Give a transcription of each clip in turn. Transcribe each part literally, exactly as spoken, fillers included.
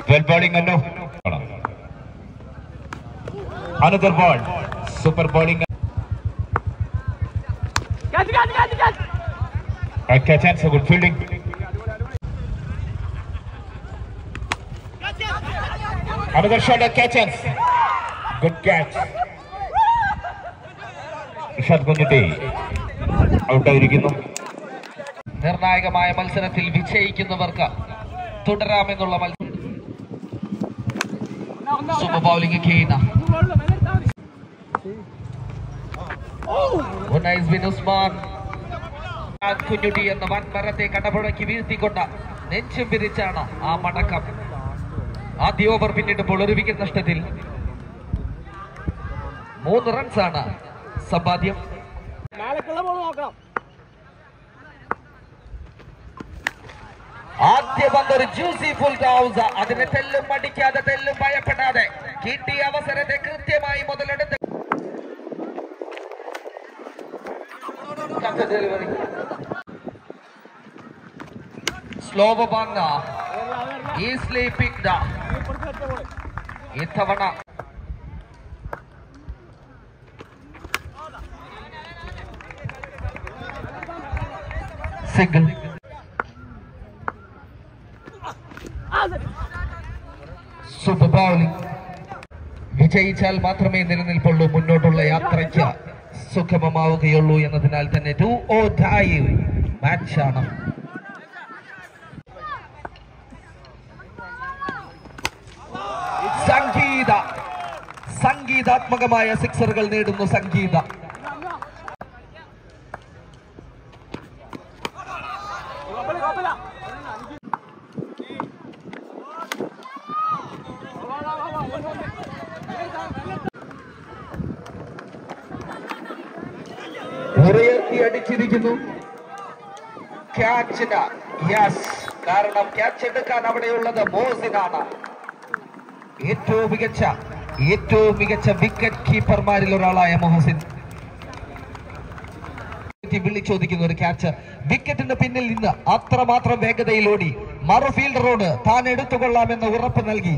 Well bowling and no. Another ball. Super bowling. Catch, catch, catch, catch. A catch and so good fielding. Another shot at catch and good catch. Shot Kunjuti. Out ആയിരിക്കുന്നു. നിർണായകമായ മത്സരത്തിൽ വിജയിക്കുന്നവർക്ക് തുടരാമെന്നുള്ള മത്സരം. Super bowling ചെയ്യുന്ന ഉസ്മാൻ കുഞ്ഞുട്ടി എന്ന വൻമരത്തെ കടപുഴക്കി വീഴ്ത്തിക്കൊണ്ട് നെഞ്ചും പിരിച്ചാണ് ആ മടക്കം. ആദ്യ ഓവർ പിന്നിട്ടപ്പോൾ ഒരു വിക്കറ്റ് നഷ്ടത്തിൽ മൂന്ന് റൺസാണ് സമ്പാദ്യം. ആദ്യ പന്ത് ഒരു ജ്യൂസി ഫുൾ ടൗസ്. അതിനെ തെല്ലും മടിക്കാതെ തെല്ലും ഭയപ്പെടാതെ കിട്ടിയ അവസരത്തെ കൃത്യമായി മുതലെടുത്ത് ഡെലിവറി സ്ലോ പന്ത് ഈസ്ലി പിക്ഡ്. ഇത്തവണ സിംഗിൾ. Super bowling. വിജയിച്ചാൽ മാത്രമേ നിലനിൽപ്പുള്ളൂ, മുന്നോട്ടുള്ള യാത്രയ്ക്ക് സുഗമമാവുകയുള്ളൂ എന്നതിനാൽ തന്നെ ടു ഓ ഡൈ മാച്ചാണ്. സംഗീത സംഗീതാത്മകമായ സിക്സറുകൾ നേടുന്നു സംഗീത. ഉയർത്തി അടിച്ചിരിക്കുന്നു ക്യാച്ചിന്. യെസ്, കാരണം ക്യാച്ച് എടുക്കാൻ അവിടെയുള്ളത് മോസിനാണ്. ഏറ്റവും മികച്ച ഏറ്റവും മികച്ച വിക്കറ്റ് കീപ്പർമാരിൽ ഒരാളായ മോഹസിൻ വിളിച്ചോദിക്കുന്ന ഒരു ക്യാച്ച്. വിക്കറ്റിന് പിന്നിൽ നിന്ന് അത്രമാത്രം വേഗതയിലോടി മറു ഫീൽഡറോട് താൻ എടുത്തുകൊള്ളാമെന്ന് ഉറപ്പ് നൽകി.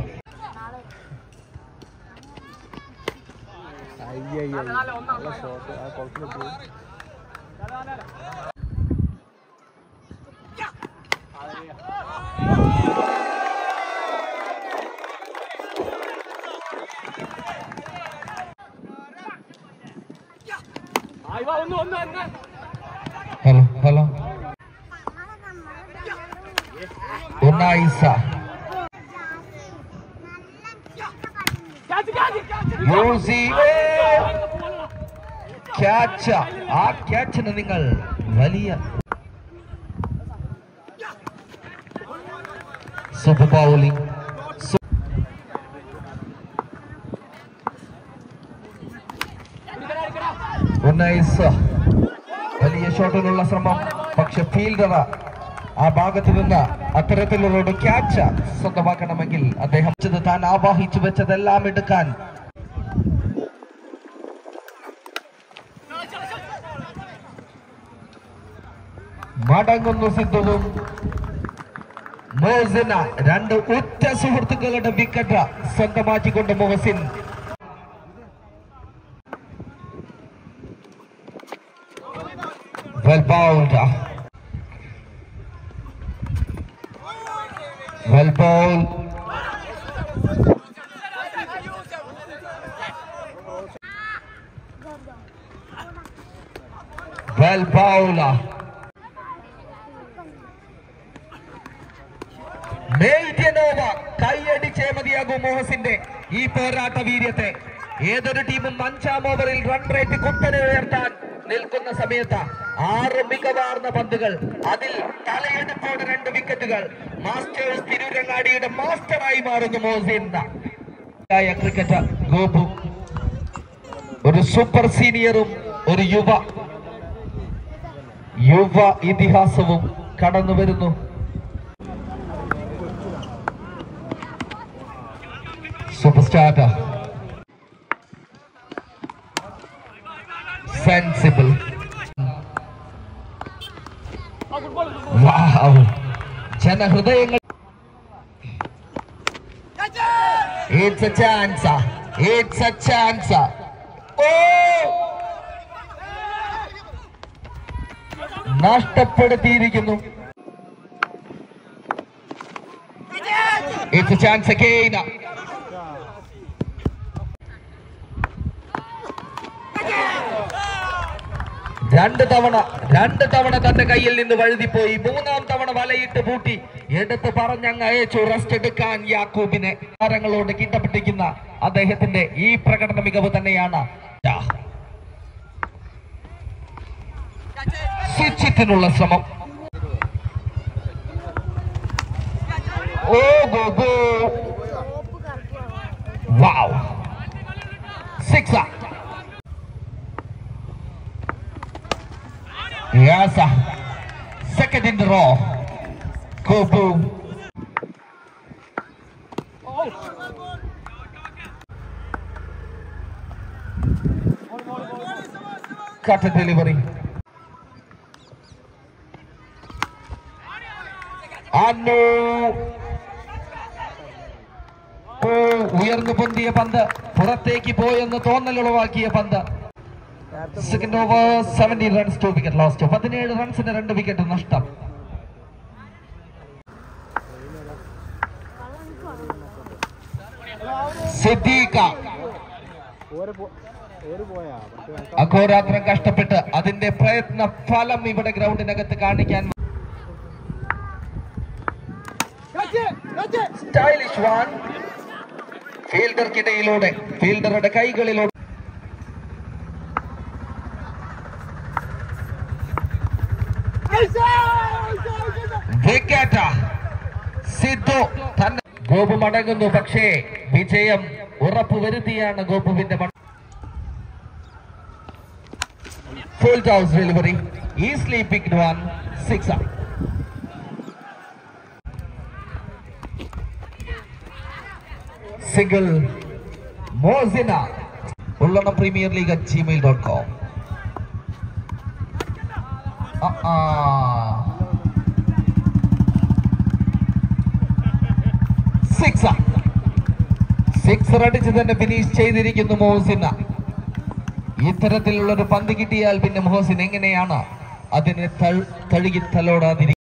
ഹലോ ഹലോ ഉന്നായിസ ക്യാച്ച്. ആ ക്യാച്ചിന് നിങ്ങൾ വലിയ സൂപ്പർ ബൗളിംഗ്. ഉന്നയിസ വലിയ ഷോട്ടിനുള്ള ശ്രമം, പക്ഷെ ഫീൽഡർ ആ ഭാഗത്ത് നിന്ന് അത്തരത്തിലുള്ള ഒരു ക്യാച്ച് സ്വന്തമാക്കണമെങ്കിൽ അദ്ദേഹം താൻ ആവാഹിച്ചു വെച്ചതെല്ലാം എടുക്കാൻ മടങ്ങുന്നു സിദ്ധുവും. മോഹസിന രണ്ട് ഉറ്റ സുഹൃത്തുക്കളുടെ വിക്കറ്റ് സ്വന്തമാക്കിക്കൊണ്ട് Mohsin well bowled well bowled well bowled കൈയടിച്ചേ മതിയാകും മോഹസിന്റെ ഈ പോരാട്ട വീര്യത്തെ. ഏതൊരു ടീമും അഞ്ചാം ഓവറിൽ റൺ റേറ്റ് കുത്തനെ ഉയർത്താൻ നിൽക്കുന്ന സമയത്ത് ആറ് മികവാർന്ന പന്തുകൾ, അതിൽ തലയെടുപ്പോടെ രണ്ട് വിക്കറ്റുകൾ. മാസ്റ്റേഴ്സ് തിരൂരങ്ങാടിയുടെ മാസ്റ്ററായി മാറുന്നു മോഹസിൻ. ക്രിക്കറ്റ് ഗോപു ഒരു സൂപ്പർ സീനിയറും ഒരു യുവ യുവ ഇതിഹാസവും കടന്നു വരുന്നു. Super star sensible. ജനഹൃദയങ്ങൾ It's a chance. It's a chance. Oh! നഷ്ടപ്പെടുത്തിയിരിക്കുന്നു. It's a chance again. രണ്ട് തവണ രണ്ട് തവണ തന്റെ കയ്യിൽ നിന്ന് വഴുതിപ്പോയി. മൂന്നാം തവണ വലയിട്ട് പൂട്ടി എടുത്ത് പറഞ്ഞങ്ങ് അയച്ചു റെസ്റ്റ് എടുക്കാൻ യാക്കൂബിനെ. താരങ്ങളോട് കിട്ടപ്പെട്ടിരിക്കുന്ന അദ്ദേഹത്തിന്റെ ഈ പ്രകടന മികവ് തന്നെയാണ് സ്വിച്ചിനുള്ള ശ്രമം. Oh go go wow six. Yes, second in the row. Go boom. Cut a delivery. Anu. ഉയർന്നു പൊന്തിയ പന്ത് പുറത്തേക്ക് പോയെന്ന് തോന്നലുളവാക്കിയ പന്ത്. Second over seventeen runs two wicket lost. പതിനേഴ് റൺസിന് രണ്ട് വിക്കറ്റ് നഷ്ടം. സിദ്ദീഖ അഘോരാത്രം കഷ്ടപ്പെട്ട് അതിന്റെ പ്രയത്ന ഫലം ഇവിടെ ഗ്രൗണ്ടിനകത്ത് കാണിക്കാൻ. Stylish one. ഫീൽഡർക്കിടയിലൂടെ ഫീൽഡറുടെ കൈകളിലൂടെ വിക്കറ്റ്. സിദ്ധു തന്നെ. ഗോപു മടങ്ങുന്നു, പക്ഷേ വിജയം ഉറപ്പുവരുത്തിയാണ് ഗോപുവിന്റെ. Full toss delivery. Easily picked one. Six. Single. Mohsina. Ullanam premier league at Gmail dot com. Six. Six അടിച്ച് തന്നെ ഫിനിഷ് ചെയ്തിരിക്കുന്നു മോഹസിന. ഇത്തരത്തിലുള്ള ഒരു പന്ത് കിട്ടിയാൽ പിന്നെ മോഹസിൻ എങ്ങനെയാണ് അതിനെ തഴുകി തലോടാതിരിക്കും?